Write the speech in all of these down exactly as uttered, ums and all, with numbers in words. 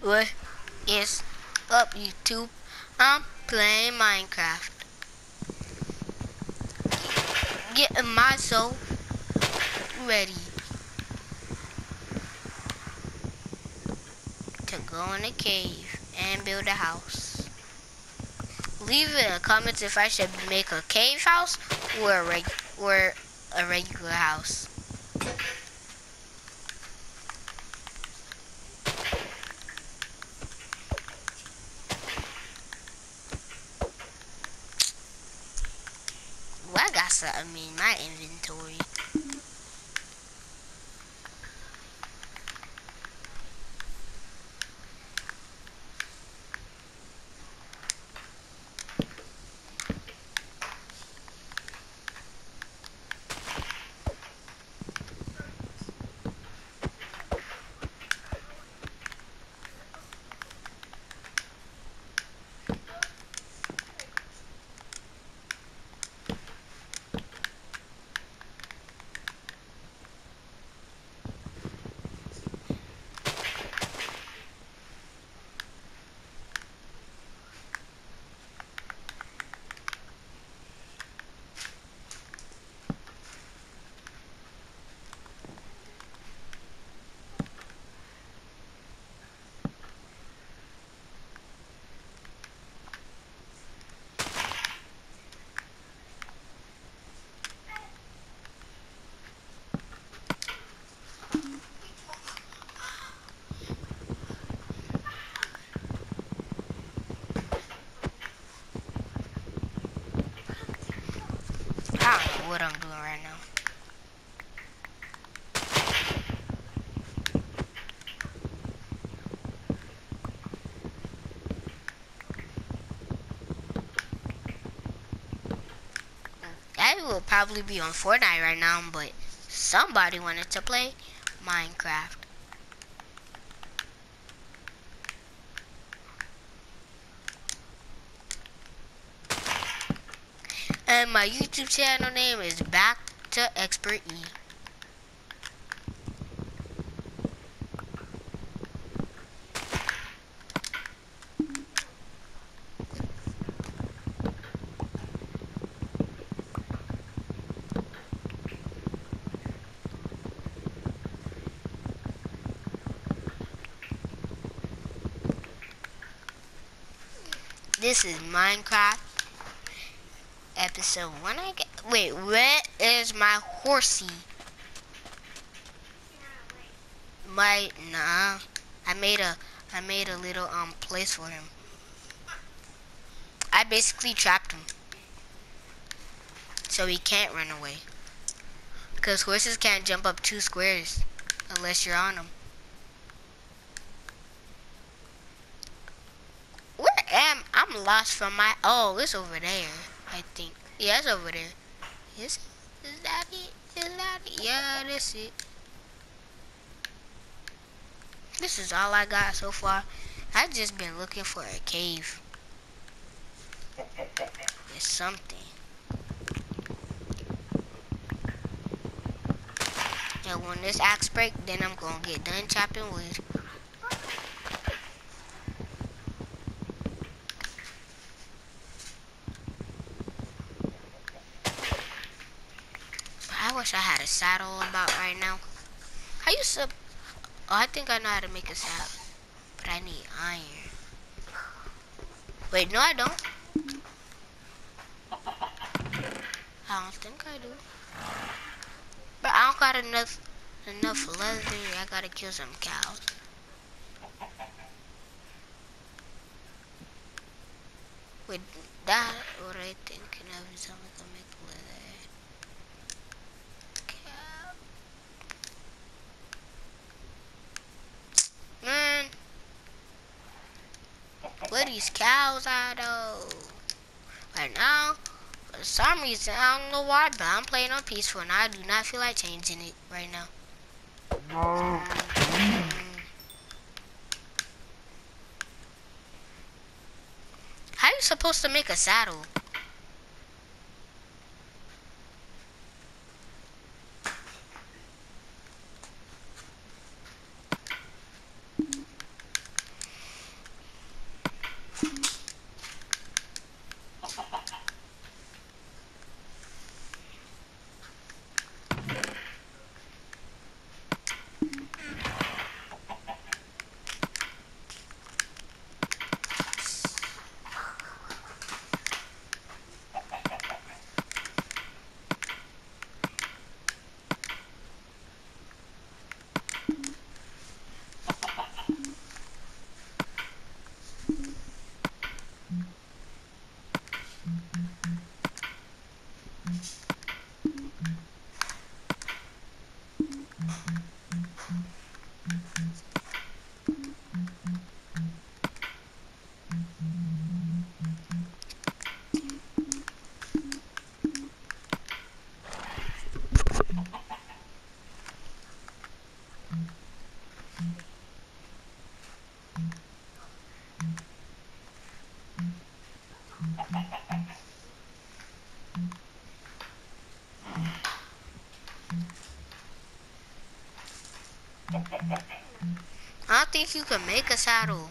What is up, YouTube? I'm playing Minecraft. Getting myself ready to go in a cave and build a house. Leave in the comments if I should make a cave house or a reg or a regular house. Well, I got something in my inventory. I don't know what I'm doing right now. I will probably be on Fortnite right now, but somebody wanted to play Minecraft. And my YouTube channel name is Back to Expert E. This is Minecraft episode one. I get wait, where is my horsey? My nah. I made a I made a little um place for him. I basically trapped him. So he can't run away. Because horses can't jump up two squares unless you're on them. Where am I'm lost from my oh, it's over there, I think. Yeah, it's over there. Is is that it? Is that it? Yeah, that's it. This is all I got so far. I've just been looking for a cave. It's something. And when this axe break, then I'm gonna get done chopping wood. I wish I had a saddle about right now. I used to. Oh, I think I know how to make a saddle, but I need iron. Wait, no, I don't. I don't think I do. But I don't got enough enough leather. I gotta kill some cows. Wait, that what I thinking of is I'm gonna make leather. Cow. Man, where these cows at though? Right now, for some reason I don't know why, but I'm playing on peaceful and I do not feel like changing it right now. Mm. How are you supposed to make a saddle? I don't think you can make a saddle.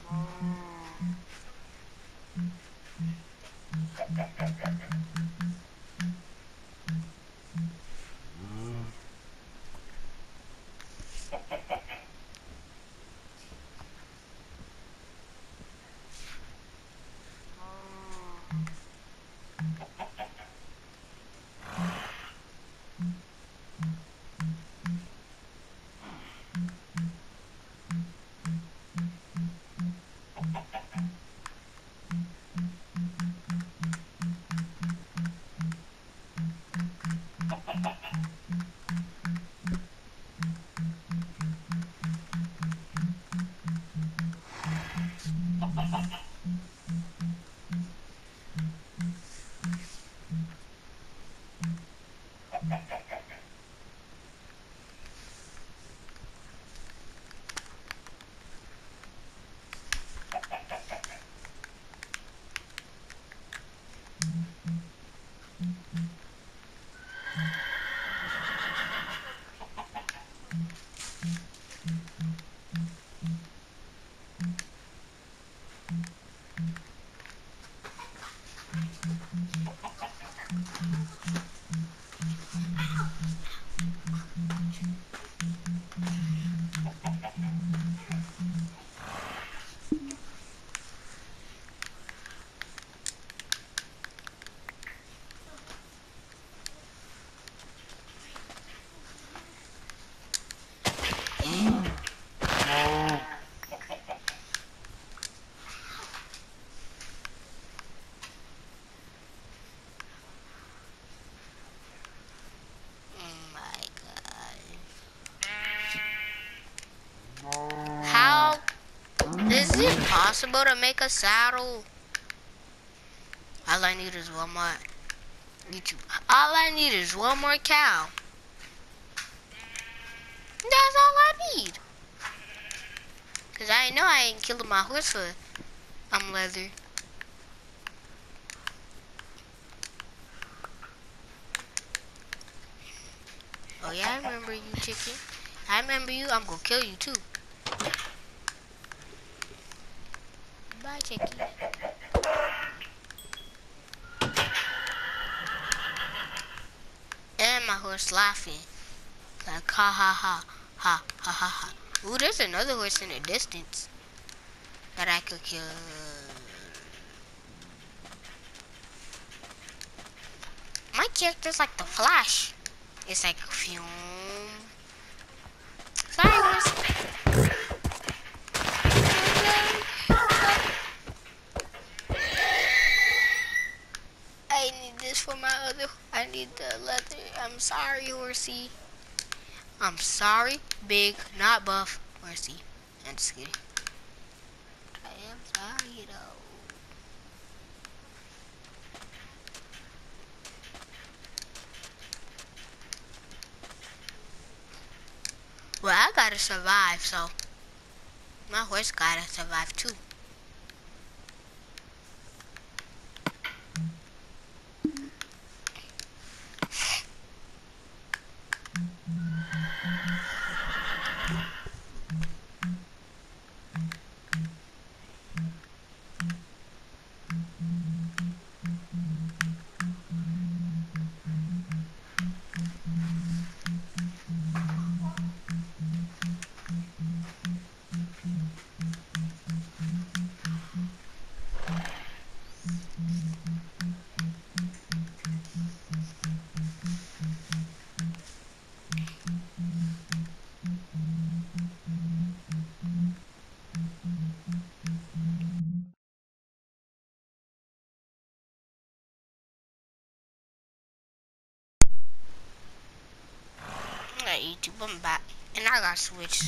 How is it possible to make a saddle? All I need is one more. YouTube. All I need is one more cow. That's all I need. Cause I know I ain't killing my horse for um leather. Oh yeah, I remember you, chicken. I remember you. I'm gonna kill you too. Bye, chicken. And my horse laughing. Like ha ha ha ha ha ha ha. Ooh, there's another horse in the distance that I could kill. My character's like the Flash. It's like phew. Sorry, horse. I need this for my other. I need the leather. I'm sorry, horsey. I'm sorry, big, not buff, horsey. I'm just kidding. I am sorry though. Well, I gotta survive, so my horse gotta survive too. Alright, YouTube, I'm back, and I got switched.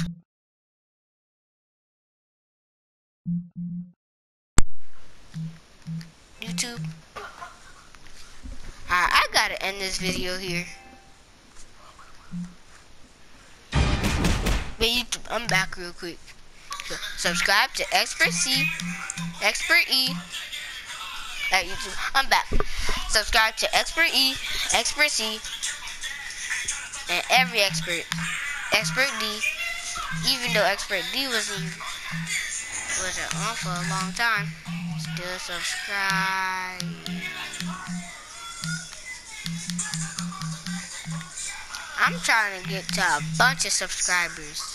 YouTube. Alright, I gotta end this video here. But YouTube, I'm back real quick. So, subscribe to Expert C, Expert E at YouTube. I'm back. Subscribe to Expert E, Expert C, and every expert. Expert D, even though Expert D wasn't wasn't on for a long time, still subscribe. I'm trying to get to a bunch of subscribers.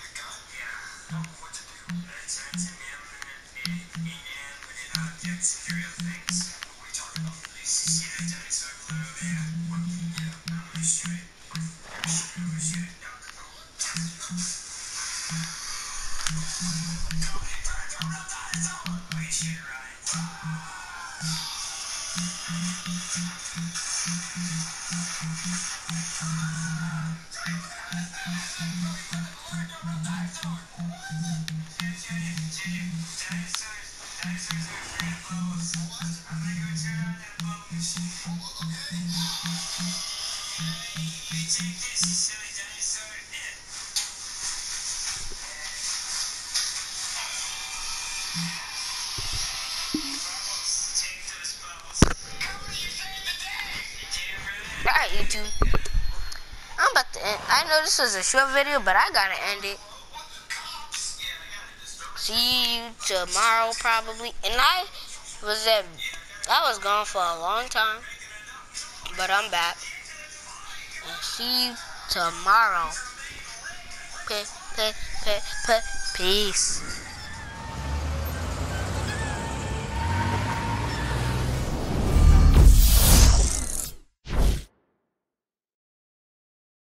Alright, YouTube. I'm about to end. I know this was a short video, but I gotta end it. See you tomorrow, probably. And I was at, I was gone for a long time, but I'm back. And see you tomorrow. Okay, okay, okay, peace.